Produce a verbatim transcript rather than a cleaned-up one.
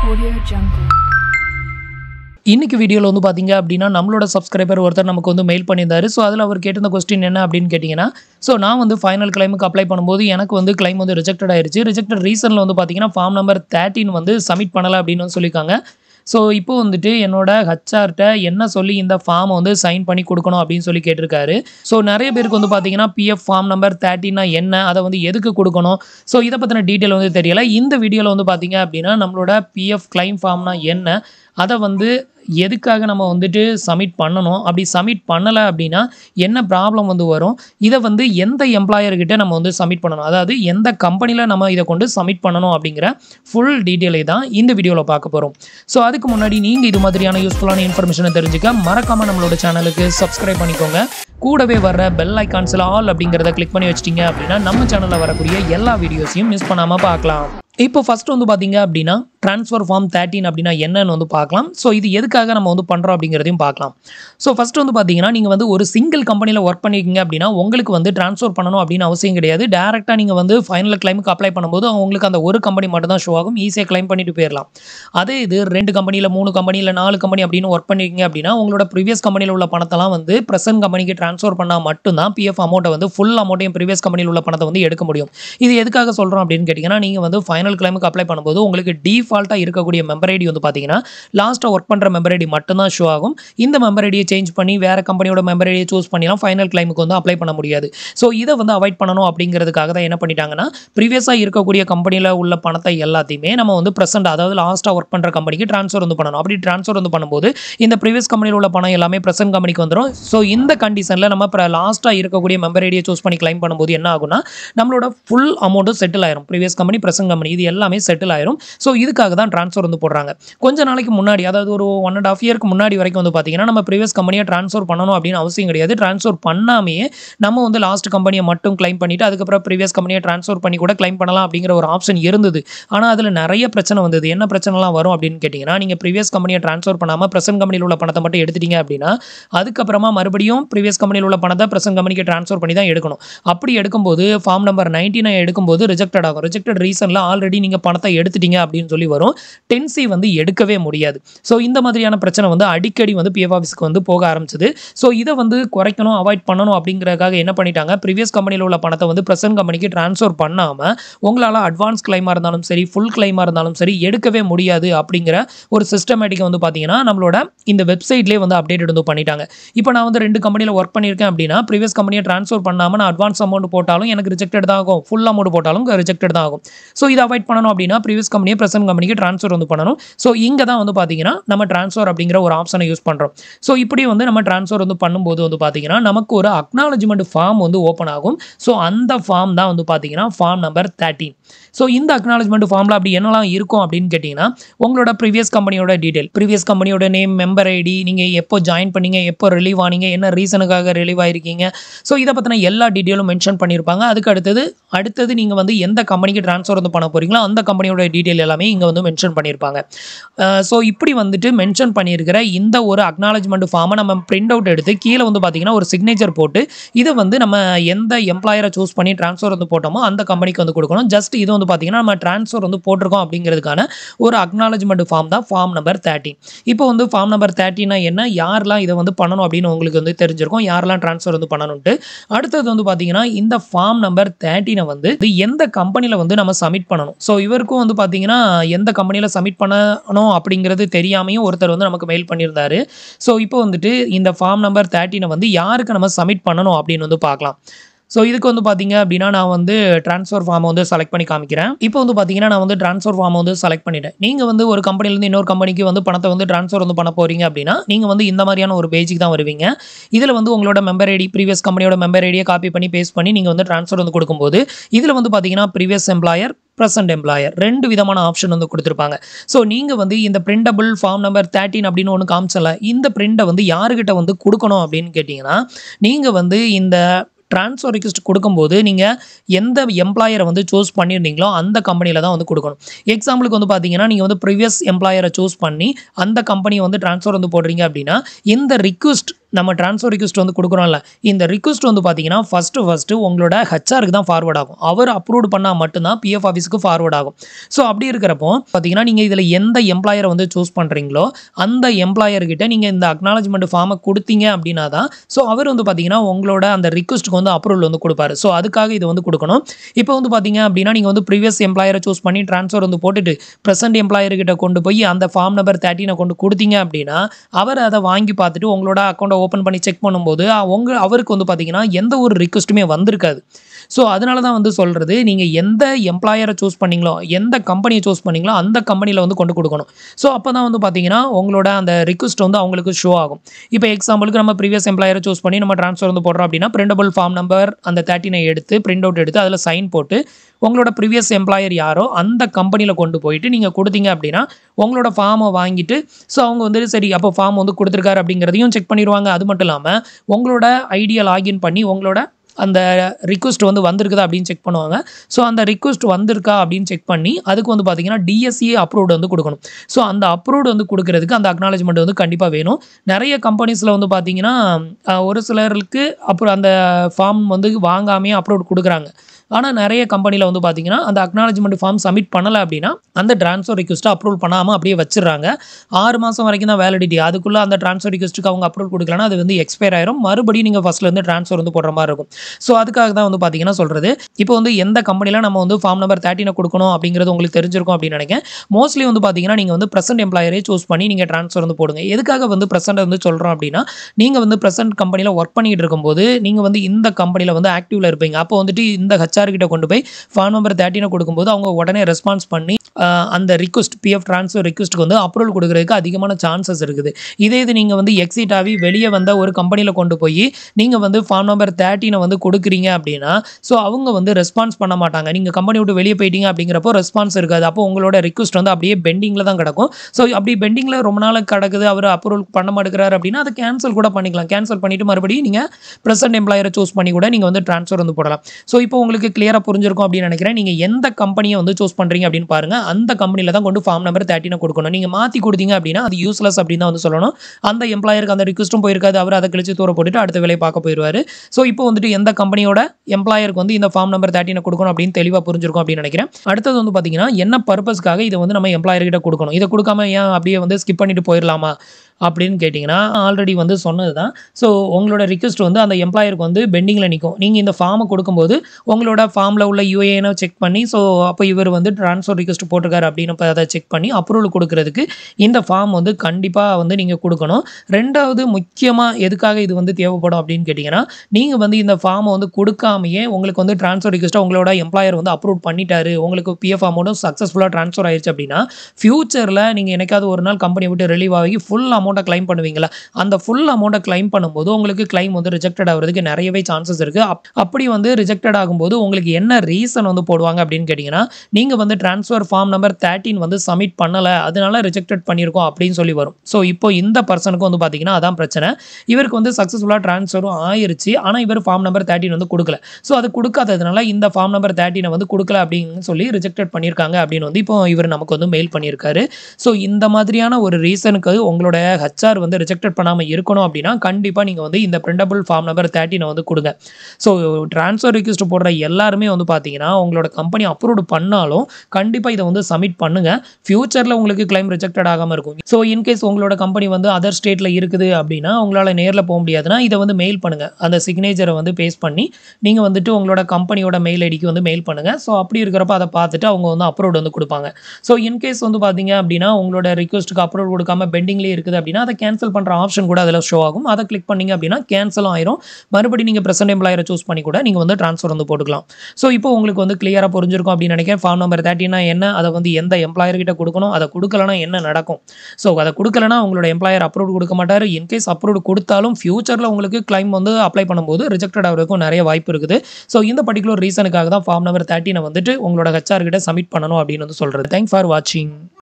Audio Jungle. இன்னைக்கு வீடியோல வந்து பாத்தீங்க அப்படினா நம்மளோட சப்ஸ்கிரைபர் ஒருத்தர் நமக்கு வந்து மெயில் பண்ணியிருந்தாரு. சோ அதுல அவர் கேட்டிருந்த क्वेश्चन என்ன அப்படினு கேட்டிங்கனா, சோ நான் வந்து ஃபைனல் கிளைமுக்கு அப்ளை பண்ணும்போது எனக்கு வந்து கிளைம் வந்து ரிஜெக்டட் ஆயிருச்சு. ரிஜெக்டட் ரீசன்ல வந்து பாத்தீங்கன்னா ஃபார்ம் நம்பர் பதிமூன்று வந்து சப்மிட் பண்ணல அப்படினு வந்து சொல்லிருக்காங்க. சோ இப்போ வந்துட்டு என்னோட ஹெச்ஆர்ட்ட என்ன சொல்லி இந்த ஃபார்ம் வந்து சைன் பண்ணி கொடுக்கணும் அப்படினு சொல்லி கேட்டிருக்காரு. சோ நிறைய பேருக்கு வந்து பாத்தீங்கன்னா பிஎஃப் ஃபார்ம் நம்பர் பதிமூன்று னா என்ன, அத வந்து எதுக்கு கொடுக்கணும், சோ இத பத்தின டீடைல் வந்து தெரியல. இந்த வீடியோல வந்து பாத்தீங்க அப்படினா நம்மளோட பிஎஃப் கிளைம் ஃபார்ம்னா என்ன, அத வந்து எதுக்காக நம்ம வந்துட்டு சப்மிட் பண்ணனும், அப்படி சப்மிட் பண்ணல அப்படினா என்ன ப்ராப்ளம் வந்து வரும், இத வந்து எந்த எம்ப்ளாயர் கிட்ட நம்ம வந்து சப்மிட் பண்ணனும், அதாவது எந்த கம்பெனில நம்ம இத கொண்டு சப்மிட் பண்ணனும் அப்படிங்கற ফুল டீடைலை தான் இந்த வீடியோல பார்க்க போறோம். சோ அதுக்கு முன்னாடி நீங்க இது மாதிரியான யூஸ்ஃபுல்லான இன்ஃபர்மேஷனை தெரிஞ்சுக்க மறக்காம நம்மளோட சேனலுக்கு சப்ஸ்கிரைப் பண்ணிக்கோங்க. கூடவே வர்ற பெல் ஐகான்ஸ்ல ஆல் அப்படிங்கறத கிளிக் பண்ணி வச்சிட்டீங்க அப்படினா நம்ம சேனல்ல வரக்கூடிய எல்லா வீடியோஸையும் மிஸ் பண்ணாம பார்க்கலாம். இப்போ ஃபர்ஸ்ட் வந்து பாத்தீங்க அப்படினா ட்ரான்ஸ்ஃபர் ஃபார்ம் பதிமூன்று அப்படினா என்னன்னு வந்து பார்க்கலாம். சோ இது எதுக்காக நம்ம வந்து பண்றோம் அப்படிங்கறதையும் பார்க்கலாம். சோ ஃபர்ஸ்ட் வந்து பாத்தீங்கன்னா நீங்க வந்து ஒரு சிங்கிள் கம்பெனில வர்க் பண்ணிருக்கீங்க அப்படினா உங்களுக்கு வந்து ட்ரான்ஸ்ஃபர் பண்ணனும் அப்படின அவசியம் கிடையாது. டைரக்ட்டா நீங்க வந்து ஃபைனல் கிளைமுக்கு அப்ளை பண்ணும்போது உங்களுக்கு அந்த ஒரு கம்பெனி மட்டும் தான் ஷோ ஆகும். ஈஸியா கிளைம் பண்ணிட்டு போயிரலாம். அதே இது ரெண்டு கம்பெனில மூணு கம்பெனி இல்ல நாலு கம்பெனி அப்படினு வர்க் பண்ணிருக்கீங்க அப்படினா உங்களோட ப்ரீவியஸ் கம்பெனில உள்ள பணத்தலாம் வந்து பிரசன்ட் கம்பெனிக்கு ட்ரான்ஸ்ஃபர் பண்ணா மட்டும் தான் பிஎஃப் அமௌண்ட்ட வந்து ফুল அமௌண்ட்டையும் ப்ரீவியஸ் கம்பெனில உள்ள பணத்தை வந்து எடுக்க முடியும். இது எதுக்காக சொல்றோம் அப்படினு கேட்டிங்கனா நீங்க வந்து ஃபைனல் கிளைமுக்கு அப்ளை பண்ணும்போது உங்களுக்கு டிஃபால்ட்டா இருக்கக்கூடிய மெம்பர் ஐடி வந்து பாத்தீங்கன்னா லாஸ்டா வர்க் பண்ற மெம்பர் ஐடி மட்டும் தான் ஷோ ஆகும். இந்த மெம்பர் ஐடியை சேஞ்ச் பண்ணி வேற கம்பெனியோட மெம்பர் ஐடியை சூஸ் பண்ணிலாம் ஃபைனல் கிளைமுக்கு வந்து அப்ளை பண்ண முடியாது. சோ இத வந்து அவாய்ட் பண்ணனும் அப்படிங்கிறதுக்காக தான் என்ன பண்ணிட்டாங்கன்னா ப்ரீவியஸா இருக்கக்கூடிய கம்பெனில உள்ள பணத்தை எல்லாத்தையுமே நம்ம வந்து பிரசன்ட் அதாவது லாஸ்டா வர்க் பண்ற கம்பெனிக்கு ட்ரான்ஸ்ஃபர் வந்து பண்ணனும். அப்படி ட்ரான்ஸ்ஃபர் வந்து பண்ணும்போது இந்த ப்ரீவியஸ் கம்பெனில உள்ள பணம் எல்லாமே பிரசன்ட் கம்பெனிக்கு வந்துரும். சோ இந்த கண்டிஷன்ல நம்ம லாஸ்டா இருக்கக்கூடிய மெம்பர் ஐடியை சூஸ் பண்ணி கிளைம் பண்ணும்போது என்ன ஆகும்னா நம்மளோட ফুল அமௌண்ட்டும் செட்டில் ஆயிரும். ப்ரீவியஸ் கம்பெனி பிரசன்ட் கம்பெனி இது எல்லாமே செட்டில் ஆயிரும். சோ இதுக்காக தான் ட்ரான்ஸ்ஃபர் வந்து போடுறாங்க. கொஞ்ச நாளைக்கு முன்னாடி அதாவது ஒரு ஒன் அண்ட் ஹாஃப் இயருக்கு முன்னாடி வரைக்கும் வந்து பாத்தீங்கன்னா நம்ம ப்ரீவியஸ் கம்பெனியை ட்ரான்ஸ்ஃபர் பண்ணனும் அப்படின அவசியம் கிடையாது. ட்ரான்ஸ்ஃபர் பண்ணாமயே நம்ம வந்து லாஸ்ட் கம்பெனியை மட்டும் கிளைம் பண்ணிட்டு அதுக்கு அப்புறம் ப்ரீவியஸ் கம்பெனியை ட்ரான்ஸ்ஃபர் பண்ணி கூட கிளைம் பண்ணலாம் அப்படிங்கிற ஒரு ஆப்ஷன் இருந்தது. ஆனா அதுல நிறைய பிரச்சனை வந்தது. என்ன பிரச்சனைலாம் வரும் அப்படினு கேட்டிங்கனா நீங்க ப்ரீவியஸ் கம்பெனியை ட்ரான்ஸ்ஃபர் பண்ணாம பிரசன்ட் கம்பெனில உள்ள பணத்தை மட்டும் எடுத்துட்டீங்க அப்படினா அதுக்கு அப்புறமா மறுபடியும் ப்ரீவியஸ் கம்பெனில உள்ள பணத்தை பிரசன்ட் கம்பெனிக்கு ட்ரான்ஸ்ஃபர் பண்ணி தான் எடுக்கணும். அப்படி எடுக்கும்போது ஃபார்ம் நம்பர் பதினொன்று எடுக்கும்போது ரிஜெக்டட் ஆகும். ரிஜெக்டட் ரீசன்ல ஆல்ரெடி நீங்க பணத்தை எடுத்துட்டீங்க அப்படினு சொல்லி வரும். டென் சி வந்து எடுக்கவே முடியாது. சோ இந்த மாதிரியான பிரச்சனை வந்து அடிக்கடி வந்து பிஎஃப் ஆபீஸ்க்கு வந்து போக ஆரம்பிச்சது. சோ இத வந்து குறைக்கணும் அவாய்ட் பண்ணனும் அப்படிங்கறதுக்காக என்ன பண்ணிட்டாங்க ப்ரீவியஸ் கம்பெனில உள்ள பணத்தை வந்து பிரசன்ட் கம்பெனிக்கு ட்ரான்ஸ்ஃபர் பண்ணாம உங்களால அட்வான்ஸ் கிளைமா இருந்தாலும் சரி ফুল கிளைமா இருந்தாலும் சரி எடுக்கவே முடியாது அப்படிங்கற ஒரு சிஸ்டமேட்டிக் வந்து பாத்தீங்கன்னா நம்மளோட இந்த வெப்சைட்லயே வந்து அப்டேட் வந்து பண்ணிட்டாங்க. இப்போ நான் வந்து ரெண்டு கம்பெனில வர்க் பண்ணிருக்கேன் அப்படினா ப்ரீவியஸ் கம்பெனியை ட்ரான்ஸ்ஃபர் பண்ணாம நான் அட்வான்ஸ் அமௌண்ட் போட்டாலும் எனக்கு ரிஜெக்டட் தான் ஆகும். ফুল அமௌண்ட் போட்டாலும் ரிஜெக்டட் தான் ஆகும். சோ இத அவாய்ட் பண்ணனும் அப்படினா ப்ரீவியஸ் கம்பெனியை பிரசன்ட் கம்பெனிக்கு ட்ரான்ஸ்ஃபர் வந்து பண்ணனும். சோ இங்க தான் வந்து பாத்தீங்கன்னா நம்ம ட்ரான்ஸ்ஃபர் அப்படிங்கற ஒரு ஆப்ஷனை யூஸ் பண்றோம். சோ இப்படி வந்து நம்ம ட்ரான்ஸ்ஃபர் வந்து பண்ணும்போது வந்து பாத்தீங்கன்னா நமக்கு ஒரு அக்னாலஜ்மென்ட் ஃபார்ம் வந்து ஓபன் ஆகும். சோ அந்த ஃபார்ம் தான் வந்து பாத்தீங்கன்னா ஃபார்ம் நம்பர் பதிமூன்று. சோ இந்த அக்னாலஜ்மென்ட் ஃபார்ம்ல அப்படி என்னலாம் இருக்கும் அப்படினு கேட்டிங்கனா உங்களோட ப்ரீவியஸ் கம்பெனியோட டீடைல், ப்ரீவியஸ் கம்பெனியோட நேம், மெம்பர் ஐடி, நீங்க எப்போ ஜாயின் பண்ணீங்க, எப்போ ரிலீவ் ஆனீங்க, என்ன ரீசனுக்காக ரிலீவ் ஆயிருக்கீங்க, சோ இத பத்தின எல்லா டீடைலும் மென்ஷன் பண்ணிருப்பாங்க. அதுக்கு அடுத்து அடுத்து நீங்க வந்து எந்த கம்பெனிக்கு ட்ரான்ஸ்ஃபர் வந்து பண்ண போறீங்களோ அந்த கம்பெனியோட டீடைல் எல்லாமே இங்க வந்து மென்ஷன் பண்ணிருப்பாங்க. சோ இப்படி வந்துட்டு மென்ஷன் பண்ணியிருக்கிற இந்த ஒரு அக்னாலஜ்மென்ட் ஃபார்மை நம்ம பிரிண்ட் அவுட் எடுத்து கீழ வந்து பாத்தீங்கன்னா ஒரு சிக்னேச்சர் போட்டு இத வந்து நம்ம எந்த எம்ப்ளாயரை சூஸ் பண்ணி ட்ரான்ஸ்ஃபர் வந்து போட்டோமோ அந்த கம்பெனிக்கு வந்து கொடுக்கணும். ஜஸ்ட் இது வந்து பாத்தீங்கன்னா நம்ம ட்ரான்ஸ்ஃபர் வந்து போட்டுருக்கோம் அப்படிங்கிறதுக்கான ஒரு அக்னாலஜ்மென்ட் ஃபார்ம் தான் ஃபார்ம் நம்பர் பதிமூன்று. இப்போ வந்து ஃபார்ம் நம்பர் பதிமூன்று னா என்ன, யாரெல்லாம் இத வந்து பண்ணனும் அப்படின்னு உங்களுக்கு வந்து தெரிஞ்சிருக்கும், யாரெல்லாம் ட்ரான்ஸ்ஃபர் வந்து பண்ணனும்ட்டு. அடுத்து வந்து பாத்தீங்கன்னா இந்த ஃபார்ம் நம்பர் பதிமூன்று வந்து எந்த கம்பெனில வந்து நம்ம சப்மிட் பண்ணனும். சோ இவருக்கும் வந்து பாத்தீங்கன்னா எந்த கம்பெனில சப்மிட் பண்ணனும் அப்படிங்கிறது தெரியாமையும் ஒருத்தர் வந்து நமக்கு மெயில் பண்ணியிருந்தாரு. சோ இப்போ வந்துட்டு இந்த ஃபார்ம் நம்பர் பதிமூன்று வந்து யாருக்கு நம்ம சப்மிட் பண்ணனும் அப்படின்னு வந்து பார்க்கலாம். சோ இதுக்கு வந்து பாத்தீங்க அப்படினா நான் வந்து ட்ரான்ஸ்ஃபர் ஃபார்ம் வந்து செலக்ட் பண்ணி காமிக்கிறேன். இப்போ வந்து பாத்தீங்கன்னா நான் வந்து ட்ரான்ஸ்ஃபர் ஃபார்ம் வந்து செலக்ட் பண்ணிட்டேன். நீங்க வந்து ஒரு கம்பெனில இருந்து இன்னொரு கம்பெனிக்கு வந்து பணத்தை வந்து ட்ரான்ஸ்ஃபர் வந்து பண்ண போறீங்க அப்படினா நீங்க வந்து இந்த மாதிரியான ஒரு பேஜுக்கு தான் வருவீங்க. இதுல வந்து உங்களோட மெம்பர் ஐடி, ப்ரீவியஸ் கம்பெனியோட மெம்பர் ஐடியை காப்பி பண்ணி பேஸ்ட் பண்ணி நீங்க வந்து ட்ரான்ஸ்ஃபர் வந்து கொடுக்கும்போது இதுல வந்து பாத்தீங்கன்னா ப்ரீவியஸ் எம்ப்ளாயர், பிரசன்ட் எம்ப்ளாயர் ரெண்டு விதமான ஆப்ஷன் வந்து கொடுத்திருப்பாங்க. சோ நீங்க வந்து இந்த பிரிண்டபிள் ஃபார்ம் நம்பர் பதிமூன்று அப்படின்னு ஒன்னு காமிச்சல, இந்த பிரிண்ட வந்து யார்கிட்ட வந்து கொடுக்கணும் அப்படின்னு கேட்டிங்கனா நீங்க வந்து இந்த ட்ரான்ஸ்ஃபர் ரிக்வெஸ்ட் கொடுக்கும்போது நீங்க எந்த எம்ப்ளாயரை வந்து சூஸ் பண்ணியிருந்தீங்களோ அந்த கம்பெனில தான் வந்து கொடுக்கணும். எக்ஸாம்பிளுக்கு வந்து பாத்தீங்கன்னா நீங்க வந்து ப்ரீவியஸ் எம்ப்ளாயரை சூஸ் பண்ணி அந்த கம்பெனியை வந்து ட்ரான்ஸ்ஃபர் வந்து போடுறீங்க அப்படின்னா இந்த ரிக்வெஸ்ட் நம்ம ட்ரான்ஸ்ஃபர் ரிக்வெஸ்ட் வந்து குடுக்குறோம்ல, இந்த ரிக்வெஸ்ட் வந்து பார்த்தீங்கன்னா, ஃபர்ஸ்ட்டு ஃபர்ஸ்ட்டு உங்களோட ஹெச்ஆருக்கு தான் ஃபார்வர்ட் ஆகும். அவர் அப்ரூவ்ட் பண்ணா மட்டும் தான் பிஎஃப் ஆஃபீஸ்க்கு ஃபார்வர்ட் ஆகும். ஸோ அப்படி இருக்கிறப்போ பார்த்தீங்கன்னா, நீங்க இதில எந்த எம்ப்ளாயர வந்து சூஸ் பண்றீங்களோ, அந்த எம்ப்ளாயர் கிட்ட நீங்க இந்த அக்னாலஜ்மென்ட் ஃபார்ம குடுத்தீங்க அப்படின்னா தான், ஸோ அவர் வந்து பார்த்தீங்கன்னா, உங்களோட அந்த ரிக்வெஸ்ட்க்கு வந்து அப்ரூவல் வந்து குடுப்பாரு. ஸோ அதுக்காக இத வந்து குடுக்கணும். இப்போ வந்து பார்த்தீங்க அப்படின்னா, நீங்க வந்து ப்ரீவியஸ் எம்ப்ளாயர சூஸ் பண்ணி ட்ரான்ஸ்ஃபர் வந்து போட்டுட்டு, பிரசன்ட் எம்ப்ளாயர் கிட்ட கொண்டு போய் அந்த ஃபார்ம் நம்பர் பதிமூணு கொண்டு குடுத்தீங்க அப்படின்னா, அவர் அத வாங்கி பார்த்துட்டு உங்களோட அக்கவுண்ட்ட ஓப்பன் பண்ணி செக் பண்ணும்போது, உங்க அவருக்கு வந்து பார்த்தீங்கன்னா, எந்த ஒரு ரிக்வெஸ்ட்டுமே வந்திருக்காது. ஸோ அதனால தான் வந்து சொல்றது, நீங்க எந்த எம்ப்ளாயர சூஸ் பண்ணீங்களோ, எந்த கம்பெனிய சூஸ் பண்ணீங்களோ, அந்த கம்பெனில வந்து கொண்டு குடுக்கணும். ஸோ அப்ப தான் வந்து பார்த்தீங்கன்னா, உங்களோட அந்த ரிக்வெஸ்ட் வந்து அவங்களுக்கு ஷோ ஆகும். இப்போ எக்ஸாம்பிளுக்கு நம்ம ப்ரீவியஸ் எம்ப்ளாயர சூஸ் பண்ணி நம்ம ட்ரான்ஸ்ஃபர் வந்து போடுறோம் அப்படின்னா, பிரிண்டபிள் ஃபார்ம் நம்பர் அந்த பதிமூணு எடுத்து பிரிண்ட் அவுட் எடுத்து அதில சைன் போட்டு, உங்களோட ப்ரீவியஸ் எம்ப்ளாயர் யாரோ அந்த கம்பெனில கொண்டு போயிட்டு நீங்க குடுத்தீங்க அப்படின்னா, உங்களோட ஃபார்ம வாங்கிட்டு, ஸோ அவங்க வந்து சரி அப்போ ஃபார்ம் வந்து குடுத்துருக்காரு அப்படிங்கிறதையும் செக் பண்ணிருவாங்க. அது மட்டும் இல்லாம, உங்களோட ஐடிய லாகின் பண்ணி உங்களோட அந்த ரிக்வெஸ்ட் வந்து வந்திருக்குதா அப்படின்னு செக் பண்ணுவாங்க. ஸோ அந்த ரிக்வெஸ்ட் வந்திருக்கா அப்படின்னு செக் பண்ணி, அதுக்கு வந்து பார்த்தீங்கன்னா, டிஎஸ்சிஏ அப்ரூவ்ட் வந்து குடுக்கணும். ஸோ அந்த அப்ரூவ்ட் வந்து குடுக்குறதுக்கு அந்த அக்னாலஜ்மென்ட் வந்து கண்டிப்பா வேணும். நெறைய கம்பெனிஸ்ல வந்து பார்த்தீங்கன்னா, அ ஒரு சிலருக்கு அப்புறம் அந்த ஃபார்ம் வந்து வாங்காமயே அப்ரூவ்ட் குடுக்குறாங்க. ஆனா நெறைய கம்பெனில வந்து பார்த்தீங்கன்னா, அந்த அக்னாலஜ்மென்ட் ஃபார்ம் சப்மிட் பண்ணல அப்படின்னா, அந்த ட்ரான்ஸ்ஃபர் ரிக்வெஸ்ட்ட அப்ரூவல் பண்ணாம அப்படியே வச்சுர்றாங்க. ஆறு மாசம் வரைக்கும் தான் வேலிடிட்டி. அதுக்குள்ள அந்த ட்ரான்ஸ்ஃபர் ரிக்வெஸ்ட்க்கு அவங்க அப்ரூவல் குடுக்கலன்னா, அது வந்து எக்ஸ்பயர் ஆயிரும். மறுபடியும் நீங்க ஃபர்ஸ்ட்லேருந்து ட்ரான்ஸ்ஃபர் வந்து போடுற மாரி இருக்கும். ஸோ அதுக்காக தான் வந்து பார்த்தீங்கன்னா சொல்றது. இப்போ வந்து எந்த கம்பெனில நம்ம வந்து ஃபார்ம் நம்பர் பதிமூணு குடுக்கணும் அப்படிங்கிறது உங்களுக்கு தெரிஞ்சிருக்கும் அப்படின்னு நெனைக்கிறேன். மோஸ்ட்லி வந்து பார்த்தீங்கன்னா, நீங்க வந்து பிரசன்ட் எம்ப்ளாயரே சூஸ் பண்ணி நீங்க ட்ரான்ஸ்ஃபர் வந்து போடுங்க. எதுக்காக வந்து பிரசன்ட்ட வந்து சொல்றோம் அப்படின்னா, நீங்க வந்து பிரசன்ட் கம்பெனில வொர்க் பண்ணிட்டு இருக்கும்போது, நீங்க வந்து இந்த கம்பெனில வந்து ஆக்டிவ்ல இருப்பீங்க. அப்போ வந்துட்டு இந்த ஹெச்ஆர் கிட்ட கொண்டு போய் ஃபார்ம் நம்பர் பதிமூணு குடுக்கும்போது, அவங்க உடனே ரெஸ்பான்ஸ் பண்ணி அ அந்த ரிக்வெஸ்ட் பிஎஃப் ட்ரான்ஸ்ஃபர் ரிக்வெஸ்ட்க்கு வந்து அப்ரூவல் குடுக்குறதுக்கு அதிகமான சான்சஸ் இருக்குது. இதே இது நீங்க வந்து எக்ஸிட் ஆவி வெளிய வந்த ஒரு கம்பெனில கொண்டு போய், நீங்க வந்து ஃபார்ம் நம்பர் பதிமூணு வந்து குடுக்குறீங்க அப்படின்னா, ஸோ அவங்க வந்து ரெஸ்பான்ஸ் பண்ண மாட்டாங்க. நீங்க கம்பெனி விட்டு வெளிய போயிட்டீங்க அப்படிங்கிறப்போ ரெஸ்பான்ஸ் இருக்காது. அப்போ உங்களோட ரிக்வெஸ்ட் வந்து அப்படியே பெண்டிங்ல தான் கிடக்கும். ஸோ அப்படி பெண்டிங்ல ரொம்ப நாளா கிடக்குது, அவரு அப்ரூவல் பண்ண மாட்டேங்கிறாரு அப்படின்னா, அத கேன்சல் கூட பண்ணிக்கலாம். கேன்சல் பண்ணிட்டு மறுபடியும் நீங்க பிரசன்ட் எம்ப்ளாயர சூஸ் பண்ணி கூட நீங்க வந்து ட்ரான்ஸ்ஃபர் வந்து போடலாம். ஸோ இப்போ உங்களுக்கு கிளியரா புரிஞ்சிருக்கும் அப்படின்னு நெனைக்கிறேன். நீங்க எந்த கம்பெனிய வந்து சூஸ் பண்றீங்க அப்படின்னு பாருங்க. அந்த கம்பெனில தான் கொண்டு ஃபார்ம் நம்பர் பதிமூணு குடுக்கணும். நீங்க மாத்தி குடுத்தீங்க அப்படின்னா, அது யூஸ்லெஸ் அப்படின்னு தான் வந்து சொல்லணும். அந்த எம்ப்ளாயருக்கு அந்த ரிக்வெஸ்ட்டும் போயிருக்காது. அவரு அத கிழிச்சு தூர போட்டுட்டு அடுத்த வேலைய பார்க்க போயிருவாரு. ஸோ இப்போ வந்துட்டு எந்த கம்பெனியோட எம்ப்ளாயருக்கு வந்து இந்த ஃபார்ம் நம்பர் பதிமூணு குடுக்கணும் அப்படின்னு தெளிவா புரிஞ்சிருக்கும் அப்படின்னு நெனைக்கிறேன். அடுத்தது வந்து பார்த்தீங்கன்னா, என்ன பர்ப்பஸ்க்காக இத வந்து நம்ம எம்ப்ளாயர் கிட்ட குடுக்கணும். இத குடுக்காம ஏன் அப்படியே வந்து ஸ்கிப் பண்ணிட்டு போயிரலாமா? அப்படின்னு கேட்டீங்கன்னா, ஆல்ரெடி வந்து சொன்னது தான். ஸோ உங்களோட ரிக்வெஸ்ட் வந்து அந்த எம்ப்ளாயருக்கு வந்து பெண்டிங்ல நிக்கும். நீங்க இந்த ஃபார்ம குடுக்கும்போது, உங்களோட ஃபார்ம்ல உள்ள யுஏஎன செக் பண்ணி, ஸோ அப்ப இவரு வந்து ட்ரான்ஸ்ஃபர் ரிக்வெஸ்ட் போட்டிருக்காரு அப்படின்னு அத செக் பண்ணி அப்ரூவல் குடுக்குறதுக்கு இந்த ஃபார்ம் வந்து கண்டிப்பா வந்து நீங்க குடுக்கணும். ரெண்டாவது முக்கியமா எதுக்காக இது வந்து தேவைப்படும் அப்படின்னு கேட்டீங்கன்னா, நீங்க வந்து இந்த ஃபார்ம வந்து குடுக்காமயே உங்களுக்கு வந்து ட்ரான்ஸ்ஃபர் ரிக்வெஸ்ட்ட உங்களோட எம்ப்ளாயர் வந்து அப்ரூவ் பண்ணிட்டாரு. உங்களுக்கு பிஎஃப் அமௌண்ட்டும் சக்சஸ்ஃபுல்லா ட்ரான்ஸ்ஃபர் ஆயிருச்சு அப்படின்னா, ஃபியூச்சர்ல நீங்க என்னைக்காவது ஒரு நாள் கம்பெனிய விட்டு ரிலீவ் ஆகி ஃபுல் அமௌண்ட்ட கிளைம் பண்ணுவீங்கல்ல, அந்த ஃபுல் அமௌண்ட்ட கிளைம் பண்ணும்போது உங்களுக்கு கிளைம் வந்து ரிஜெக்டட் ஆகுறதுக்கு நெறையவே சான்சஸ் இருக்கு. அப் அப்படி வந்து ரிஜெக்டட் ஆகும்போது உங்களுக்கு என்ன ரீசன் வந்து போடுவாங்க அப்படின்னு கேட்டீங்கன்னா, நீங்க வந்து ட்ரான்ஸ்ஃபர் ஃபார்ம் நம்பர் பதிமூணு வந்து சப்மிட் பண்ணல. அதனால ரிஜெக்டட் பண்ணியிருக்கோம் அப்படின்னு சொல்லி வரும். ஸோ இப்போ இந்த பெர்சனுக்கு வந்து பார்த்தீங்கன்னா, அதான் பிரச்சனை. இவருக்கு வந்து சக்சஸ்ஃபுல்லா ட்ரான்ஸ்ஃபரும் ஆயிருச்சு. ஆனா இவர் ஃபார்ம் நம்பர் பதிமூணு வந்து குடுக்கல. ஸோ அது குடுக்காததுனால இந்த ஃபார்ம் நம்பர் பதிமூணு வந்து குடுக்கல அப்படின்னு சொல்லி ரிஜெக்டட் பண்ணியிருக்காங்க அப்படின்னு வந்து இப்போ இவர் நமக்கு வந்து மெயில் பண்ணியிருக்காரு. ஸோ இந்த மாதிரியான ஒரு ரீசனுக்கு உங்களோட ஹெச்ஆர் வந்து ரிஜெக்டட் பண்ணாம இருக்கணும் அப்படின்னா, கண்டிப்பா நீங்க வந்து இந்த பிரிண்டபிள் ஃபார்ம் நம்பர் பதிமூணு வந்து குடுங்க. ஸோ ட்ரான்ஸ்ஃபர் ரிக்வெஸ்ட் போடுற எல்லாருமே வந்து பார்த்தீங்கன்னா, உங்களோட கம்பெனி அப்ரூவ்ட் பண்ணாலும் கண்டிப்பா இத வந்து சப்மிட் பண்ணுங்க. ஃபியூச்சர்ல உங்களுக்கு கிளைம் ரிஜெக்டட் ஆகாம இருக்கும். ஸோ இன் கேஸ் உங்களோட கம்பெனி வந்து அதர் ஸ்டேட்ல இருக்குது அப்படின்னா, உங்களால நேர்ல போ முடியாதுன்னா, இத வந்து மெயில் பண்ணுங்க. அந்த சிக்னேச்சர வந்து பேஸ்ட் பண்ணி, நீங்க வந்துட்டு உங்களோட கம்பெனியோட மெயில் ஐடிக்கு வந்து மெயில் பண்ணுங்க. ஸோ அப்படி இருக்கிறப்ப அத பார்த்துட்டு அவங்க வந்து அப்ரூவ்ட் வந்து குடுப்பாங்க. ஸோ இன் கேஸ் வந்து பார்த்தீங்க அப்படின்னா, உங்களோட ரிக்வெஸ்ட்க்கு அப்ரூவல் குடுக்காம பெண்டிங்லயே இருக்குது அப்படின்னா, அத கேன்சல் பண்ற ஆப்ஷன் கூட அதுல ஷோ ஆகும். அத கிளிக் பண்ணீங்க அப்படின்னா கேன்சலும் ஆயிரும். மறுபடியும் நீங்க பிரசன்ட் எம்ப்ளாயர சூஸ் பண்ணி கூட நீங்க வந்து ட்ரான்ஸ்ஃபர் வந்து போட்டுக்கலாம். ஸோ இப்போ உங்களுக்கு வந்து கிளியரா புரிஞ்சிருக்கும் அப்படின்னு நெனைக்கிறேன். ஃபார்ம் நம்பர் பதிமூணுனா என்ன? அத வந்து எந்த எம்ப்ளாயர் கிட்ட குடுக்கணும்? அத குடுக்கலனா என்ன நடக்கும்? ஸோ அத குடுக்கலனா உங்களோட எம்ப்ளாயர் அப்ரூவ்ட் குடுக்க மாட்டாரு. இன் கேஸ் அப்ரூவ்ட் குடுத்தாலும் ஃபியூச்சர்ல உங்களுக்கு கிளைம் வந்து அப்ளை பண்ணும்போது ரிஜெக்டட் ஆகுறதுக்கும் நெறைய வாய்ப்பு இருக்குது. ஸோ இந்த பர்ட்டிகுலர் ரீசனுக்காக தான் ஃபார்ம் நம்பர் பதிமூணு வந்துட்டு உங்களோட ஹெச்ஆர் கிட்ட சப்மிட் பண்ணணும் அப்படின்னு வந்து சொல்றது. தேங்க்ஸ் ஃபார் வாட்சிங்.